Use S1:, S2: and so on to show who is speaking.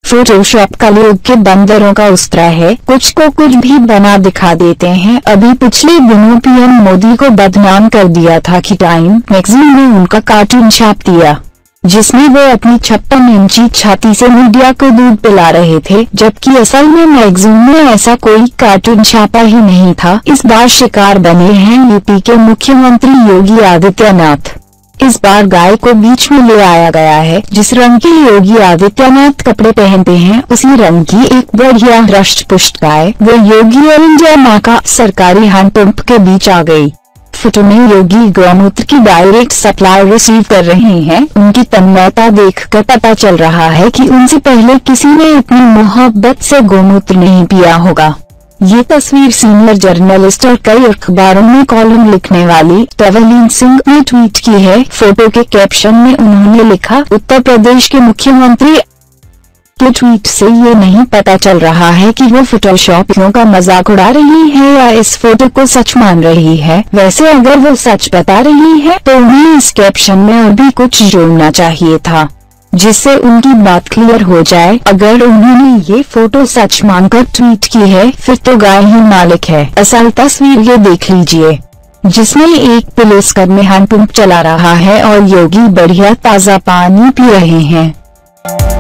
S1: Photoshop कलयुग के बंदरों का उस्तरा है, कुछ को कुछ भी बना दिखा देते हैं। अभी पिछले दिनों पीएम मोदी को बदनाम कर दिया था कि टाइम मैगजीन ने उनका कार्टून छाप दिया, जिसमें वो अपनी 56 इंची छाती से मीडिया को दूध पिला रहे थे, जबकि असल में मैगजीन में ऐसा कोई कार्टून छापा ही नहीं था। इस बार शिकार बने हैं यूपी के मुख्यमंत्री योगी आदित्यनाथ। इस बार गाय को बीच में ले आया गया है। जिस रंग के योगी आदित्यनाथ कपड़े पहनते हैं, उसी रंग की एक बढ़िया हृष्ट-पुष्ट गाय वो योगी और इंडिया माँ का सरकारी हैंडपंप के बीच आ गई। फोटो में योगी गौमूत्र की डायरेक्ट सप्लाई रिसीव कर रहे हैं। उनकी तन्मयता देखकर पता चल रहा है कि उनसे पहले किसी ने इतनी मोहब्बत से गौमूत्र नहीं पिया होगा। ये तस्वीर सीनियर जर्नलिस्ट और कई अखबारों में कॉलम लिखने वाली तवलीन सिंह ने ट्वीट की है। फोटो के कैप्शन में उन्होंने लिखा, उत्तर प्रदेश के मुख्यमंत्री के ट्वीट से ये नहीं पता चल रहा है कि वो फोटोशॉपियों का मजाक उड़ा रही है या इस फोटो को सच मान रही है। वैसे अगर वो सच बता रही है तो उन्हें इस कैप्शन में और भी कुछ जोड़ना चाहिए था, जिससे उनकी बात क्लियर हो जाए। अगर उन्होंने ये फोटो सच मानकर ट्वीट की है, फिर तो गाय ही मालिक है। असल तस्वीर ये देख लीजिए, जिसमें एक पुलिसकर्मी हैंडपंप चला रहा है और योगी बढ़िया ताजा पानी पी रहे हैं।